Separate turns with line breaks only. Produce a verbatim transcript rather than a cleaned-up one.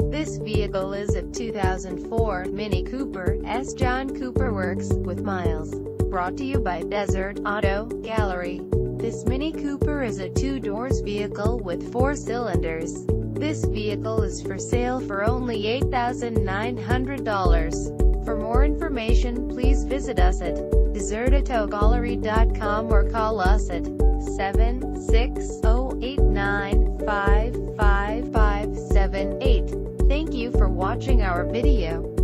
This vehicle is a two thousand four Mini Cooper S. John Cooper Works, with miles. Brought to you by Desert Auto Gallery. This Mini Cooper is a two-doors vehicle with four cylinders. This vehicle is for sale for only eight thousand nine hundred dollars. For more information, please visit us at desert auto gallery dot com or call us at seven six zero, eight nine five, five five seven eight. Thank you for watching our video.